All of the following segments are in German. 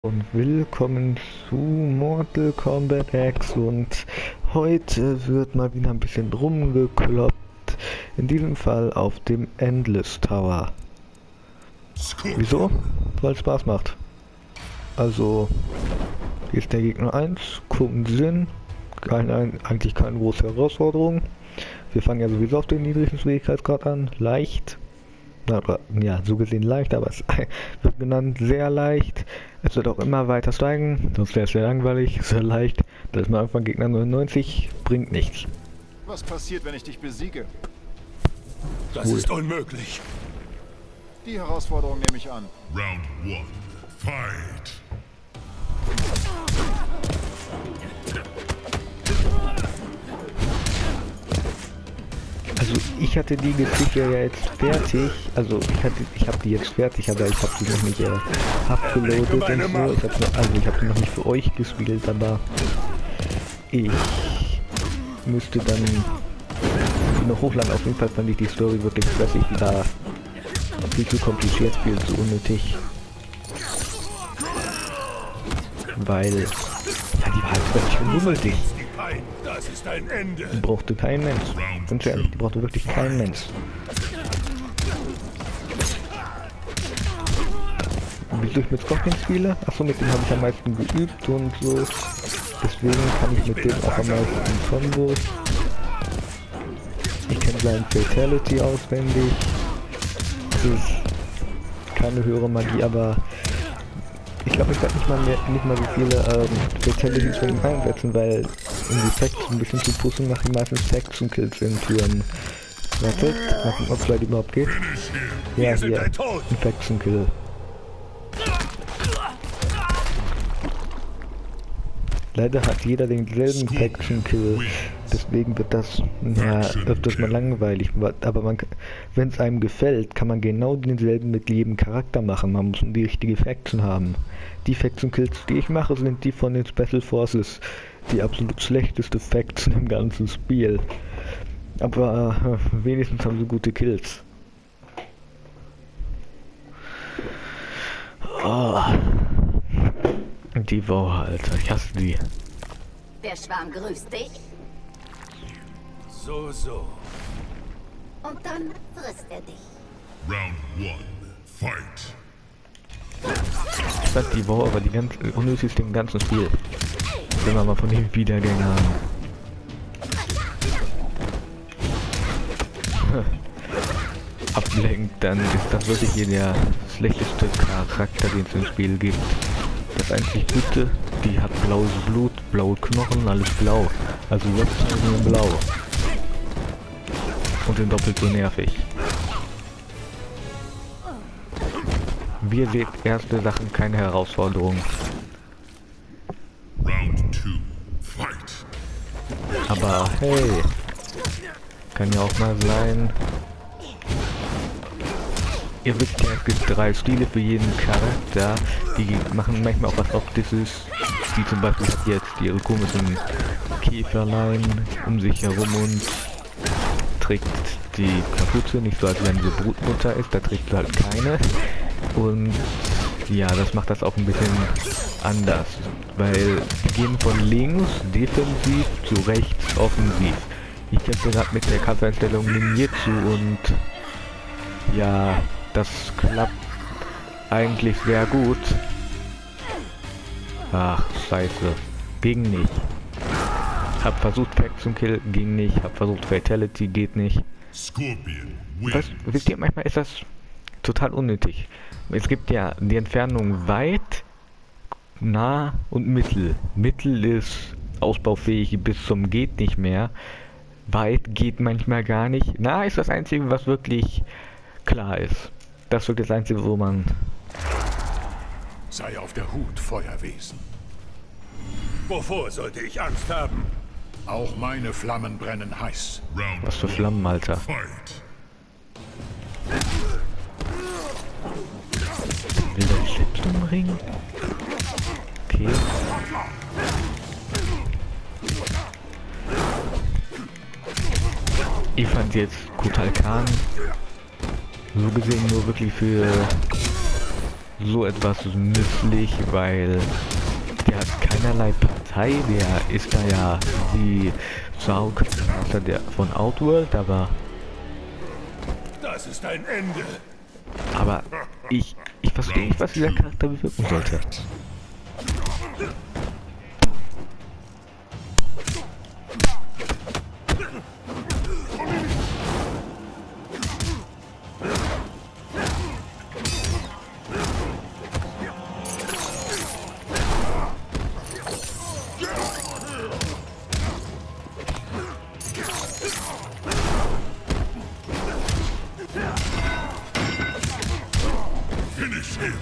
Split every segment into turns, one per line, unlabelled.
Und willkommen zu Mortal Kombat X, und heute wird mal wieder ein bisschen rumgekloppt, in diesem Fall auf dem Endless Tower. Wieso? Weil es Spaß macht. Also, hier ist der Gegner 1, gucken Sinn, eigentlich keine große Herausforderung. Wir fangen ja sowieso auf den niedrigen Schwierigkeitsgrad an, leicht. Ja, so gesehen leicht, aber es wird genannt sehr leicht. Es wird auch immer weiter steigen, sonst wäre es sehr langweilig, sehr leicht. Das ist am Anfang Gegner 99, bringt nichts.
Was passiert, wenn ich dich besiege?
Das ist unmöglich.
Die Herausforderung nehme ich an.
Round 1. Fight.
Also ich hatte die Geschichte ja jetzt fertig, also ich habe die jetzt fertig, aber ich habe die noch nicht abgeloadet und so. Ich habe die noch nicht für euch gespielt, aber ich müsste dann die noch hochladen. Auf jeden Fall fand ich die Story wirklich stressig, wieder viel zu kompliziert, viel zu unnötig. Weil, ja, die war halt wirklich unnötig.
Das ist ein Ende.
Die brauchte kein Mensch. Ganz ehrlich, die brauchte wirklich kein Mensch. Wieso ich mit Scorpion spiele? Achso, mit dem habe ich am meisten geübt und so. Deswegen kann ich mit dem auch am meisten Kombos. Ich kenne seinen Fatality auswendig. Das ist keine höhere Magie, aber ich glaube, ich werde nicht mal so viele Fatalities von ihm einsetzen, weil um die Facts ein bisschen zu pushen, mache ich meistens Facts und Kills in Türen. Wartet, mal gucken, ob es vielleicht überhaupt geht. Ja, hier, ein Facts und Kill. Leider hat jeder denselben Faction Kill, deswegen wird das ja öfters mal langweilig, aber wenn es einem gefällt, kann man genau denselben mit jedem Charakter machen. Man muss die richtige Faction haben. Die Faction Kills, die ich mache, sind die von den Special Forces, die absolut schlechteste Faction im ganzen Spiel. Aber wenigstens haben sie gute Kills. Oh. Die Woche, Alter, ich hasse die.
Der Schwarm grüßt dich
So.
und dann frisst er dich.
Round 1. Fight.
Ich fand die Woche aber die ganz unnötigste im ganzen Spiel. Wenn wir mal von den Wiedergängen haben. Ablenkt, dann ist das wirklich hier der schlechteste Charakter, den es im Spiel gibt. Das einzig Gute, die hat blaues Blut, blaue Knochen, alles blau. Also wirklich nur blau. Und sind doppelt so nervig. Wie ihr seht, erste Sachen keine Herausforderung.
Round 2. Fight.
Aber hey, kann ja auch mal sein. Ihr wisst ja, es gibt 3 Stile für jeden Charakter, die machen manchmal auch was Optisches, wie zum Beispiel hat jetzt ihre komischen Käferlein um sich herum und trägt die Kapuze, nicht so als wenn sie Brutmutter ist, da trägt sie halt keine. Und ja, das macht das auch ein bisschen anders, weil die gehen von links defensiv zu rechts offensiv. Ich kämpfe gerade mit der Kampfeinstellung Ninjutsu und ja, das klappt eigentlich sehr gut. Ach, scheiße. Ging nicht. Hab versucht Pack zum Kill, ging nicht. Hab versucht Fatality, geht nicht.
Scorpion
Wisst ihr, manchmal ist das total unnötig. Es gibt ja die Entfernung weit, nah und mittel. Mittel ist ausbaufähig bis zum geht nicht mehr. Weit geht manchmal gar nicht. Nah ist das Einzige, was wirklich klar ist. Das wird das Einzige, wo man...
Sei auf der Hut, Feuerwesen. Wovor sollte ich Angst haben? Auch meine Flammen brennen heiß. Round
Was für Flammen, Alter.
Fight.
Will der sich selbst umbringen? Okay. Ich fand jetzt Kutal Khan so gesehen nur wirklich für so etwas nützlich, weil der hat keinerlei Partei, der ist da ja wie Sauk der von Outworld, aber
Das ist ein Ende.
ich verstehe nicht, was dieser Charakter bewirken sollte.
Finish him.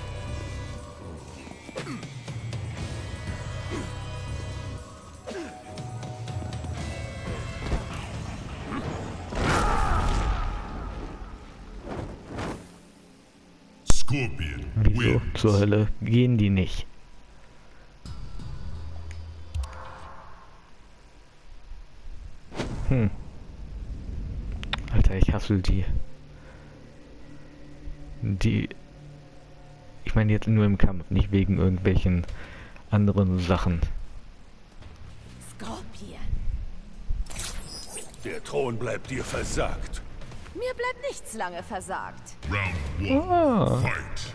Scorpion
Wieso
wins.
zur Hölle gehen die nicht? Alter, ich hasse die. Ich meine jetzt nur im Kampf, nicht wegen irgendwelchen anderen Sachen.
Skorpion.
Der Thron bleibt dir versagt.
Mir bleibt nichts lange versagt.
Round 1.
Ah.
Fight.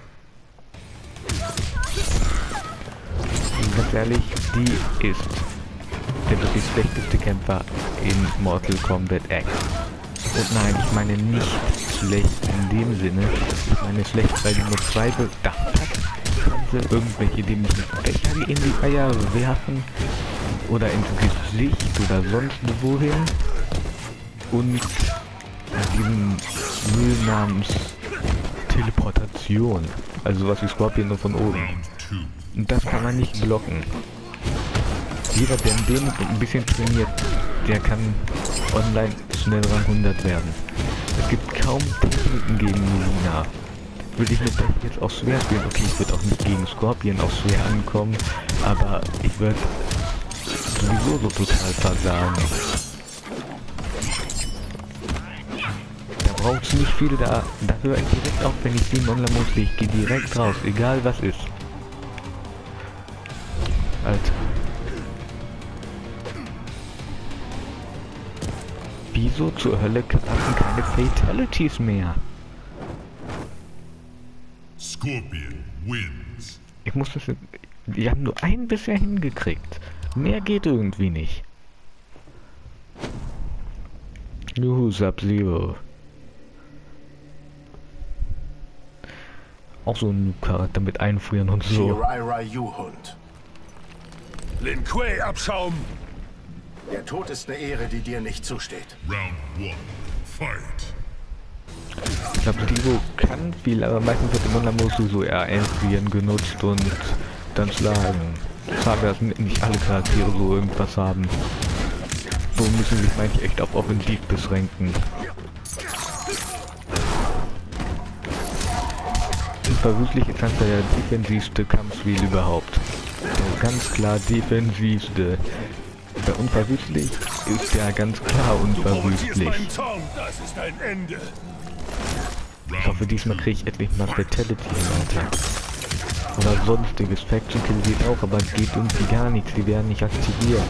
Ganz ehrlich, die ist der wirklich schlechteste Kämpfer in Mortal Kombat X. Und nein, ich meine nicht schlecht in dem Sinne. Ich meine schlecht, weil die nur zwei bedacht hat. Konnte irgendwelche dämlichen Becher in die Eier werfen. Oder ins Gesicht oder sonst wohin. Und diesen Müll namens Teleportation. Also was wie Scorpion nur von oben.
Round 2.
Und das kann man nicht blocken. Jeder, der in dem ein bisschen trainiert, der kann online schnell Rang 100 werden. Es gibt kaum Techniken gegen Melina. Würde ich mit Beth jetzt auch schwer spielen. Okay, ich würde auch nicht gegen Scorpion auch schwer ankommen, aber ich würde sowieso so total versagen. Da braucht es nicht viel, da höre ich direkt auf, wenn ich sie im Online-Modus sehe. Ich gehe direkt raus, egal was ist. Alter. Wieso zur Hölle hatten keine Fatalities mehr?
Scorpion wins.
Ich muss das... Wir haben nur einen bisher hingekriegt. Mehr geht irgendwie nicht. Juhu, Sub-Zero. Auch so ein Charakter mit Einfrieren und so.
Shirai-Ryu-Hund.
Lin Kuei Abschaum.
Der Tod ist eine Ehre, die dir nicht zusteht.
Round 1. Fight.
Ich glaube, Divo kann viel, aber meistens wird im Online-Modus sowieso eher Einfrieren genutzt und dann schlagen. Schade, dass nicht alle Charaktere so irgendwas haben. So müssen sich manche echt auf Offensiv beschränken. Unverwüstlich ist das der defensivste Kampfstil überhaupt. Der ganz klar defensivste. Der Unverwüstlich ist ja ganz klar unverwüstlich.
Mein Zorn. Das ist ein Ende.
Ich hoffe, diesmal kriege ich endlich mal Fatality hin, Alter. Oder sonstiges. Faction Kill geht auch, aber geht irgendwie gar nichts. Die werden nicht aktiviert.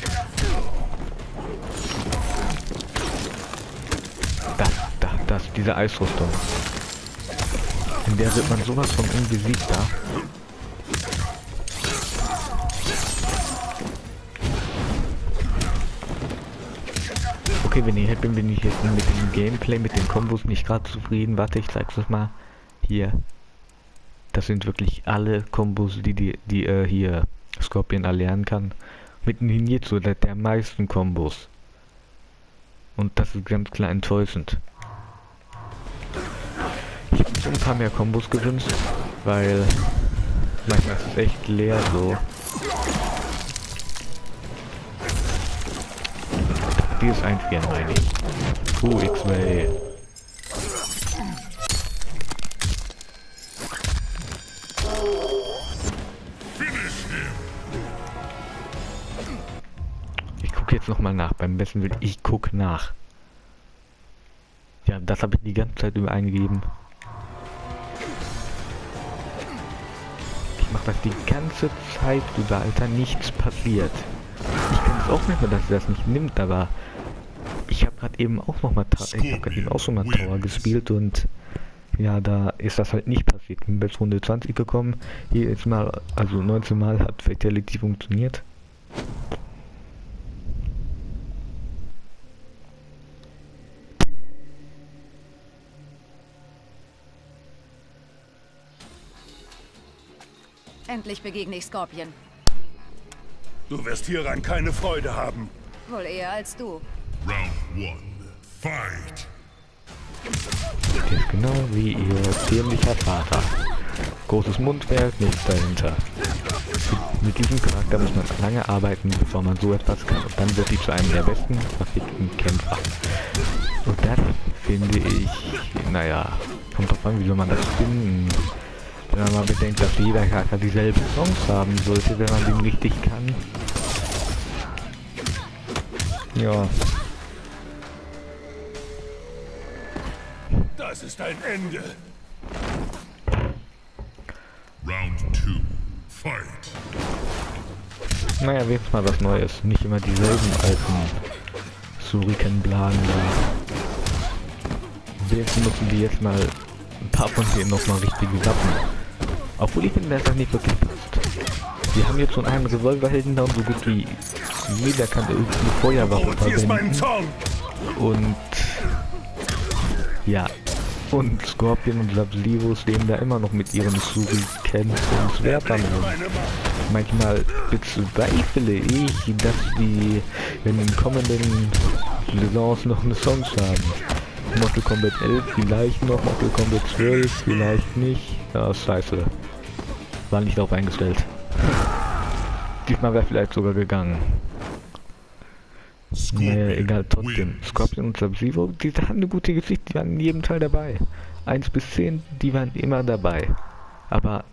Diese Eisrüstung. In der wird man sowas von unbesiegter. Okay, wenn ich bin ich jetzt mit dem Gameplay, mit den Kombos nicht gerade zufrieden. Warte, ich zeig's euch mal. Hier. Das sind wirklich alle Kombos, die hier Scorpion erlernen kann. Mit Ninjutsu, der meisten Kombos. Und das ist ganz klar enttäuschend. Ich habe mir ein paar mehr Kombos gewünscht, weil manchmal ist es echt leer so. Dieses Einfrieren meine ich. X-Way. Ich gucke jetzt nochmal nach. Beim besten Willen, ich gucke nach. Ja, das habe ich die ganze Zeit über eingegeben. macht, dass die ganze Zeit über, Alter, nichts passiert. Ich kann es auch nicht mehr, dass er das nicht nimmt, aber ich habe gerade eben auch noch mal schon mal Tower gespielt und ja, da ist das halt nicht passiert. Ich bin bis Runde 20 gekommen, jedes Mal, also 19 Mal hat Fatality funktioniert.
Endlich begegne ich Scorpion.
Du wirst hieran keine Freude haben.
Wohl eher als du.
Round 1. Fight!
Der ist genau wie ihr dämlicher Vater. Großes Mundwerk, nichts dahinter. Mit diesem Charakter muss man lange arbeiten, bevor man so etwas kann. Und dann wird die zu einem der besten verfickten Kämpfer. Und das finde ich, naja, kommt drauf an, wie soll man das finden. Wenn man mal bedenkt, dass jeder Charakter dieselbe Chance haben sollte, wenn man den richtig kann. Ja.
Das ist ein Ende. Round 2. Fight.
Naja, wenigstens mal was Neues. Nicht immer dieselben alten Shuriken-Blagen da. Wenigstens nutzen die jetzt mal ein paar von denen nochmal richtige Waffen. Obwohl ich finde, dass das nicht wirklich passt. Wir haben jetzt schon einen Revolverhelden da und so gut wie jeder kann irgendeine Feuerwaffe verwenden. Und ja. Und Scorpion und Sub-Zero stehen da immer noch mit ihren Shuriken und Schwertern rum. Manchmal bezweifle ich, dass die in den kommenden Saisons noch eine Chance haben. Mortal Kombat 11 vielleicht noch, Mortal Kombat 12 vielleicht nicht. Ja, scheiße. War nicht darauf eingestellt. Diesmal wäre vielleicht sogar gegangen. Naja, egal, trotzdem. Scorpion und Sub-Zero, die haben eine gute Geschichte, die waren in jedem Teil dabei. 1 bis 10, die waren immer dabei. Aber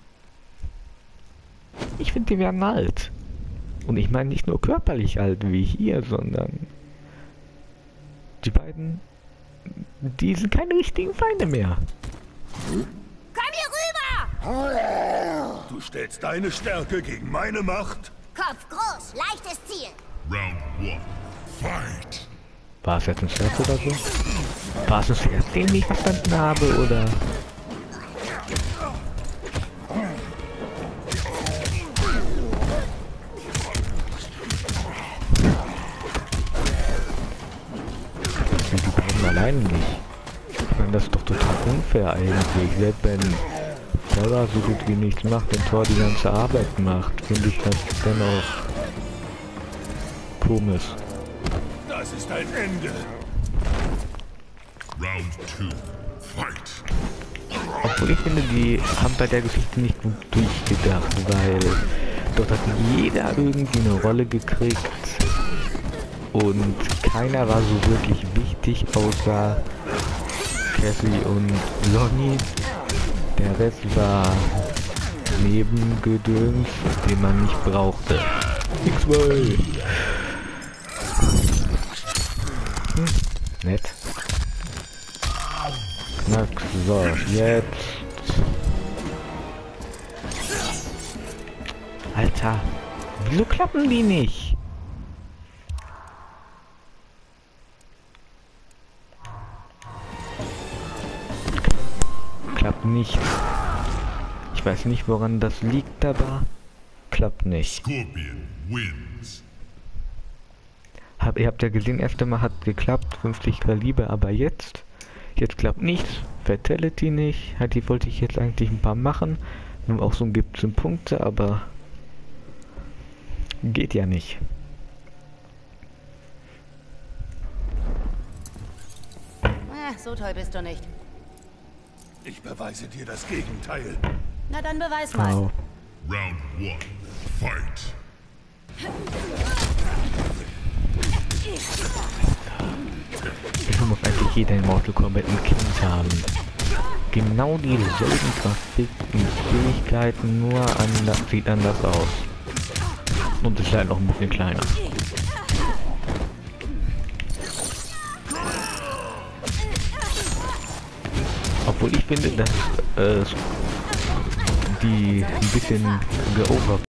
ich finde, die werden alt. Und ich meine nicht nur körperlich alt wie hier, sondern die beiden, die sind keine richtigen Feinde mehr.
Komm hier rüber!
Du stellst deine Stärke gegen meine Macht?
Kopf groß, leichtes Ziel.
Round 1. Fight!
War es jetzt ein Scherz oder so? War es ein Scherz, den ich nicht verstanden habe, oder? Die beiden alleine nicht. Ich meine, das ist doch total unfair eigentlich. Selbst wenn Terra so gut wie nichts macht und Thor die ganze Arbeit macht, finde ich das dennoch komisch.
Das ist ein Ende. Round 2. Fight.
Obwohl ich finde, die haben bei der Geschichte nicht gut durchgedacht, weil dort hat jeder irgendwie eine Rolle gekriegt und keiner war so wirklich wichtig, außer Cassie und Lonnie. Der Rest war Nebengedöns, den man nicht brauchte. X-Way! Nett. Knack, so, jetzt. Alter, wieso klappen die nicht? Klappt nicht. Ich weiß nicht, woran das liegt, aber klappt nicht.
Scorpion wins.
Ihr habt ja gesehen, erst einmal hat geklappt, 50 Kaliber, aber jetzt klappt nichts. Fatality nicht. Die wollte ich jetzt eigentlich ein paar machen. Und auch so gibt es Punkte, aber geht ja nicht.
So toll bist du nicht.
Ich beweise dir das Gegenteil.
Na dann beweis mal.
Wow.
Round 1. Fight.
Wieso muss eigentlich jeder in Mortal Kombat ein Kind haben? Genau dieselben verfickten Fähigkeiten, nur sieht anders aus. Und ist halt noch ein bisschen kleiner. Obwohl ich finde, dass die ein bisschen geovert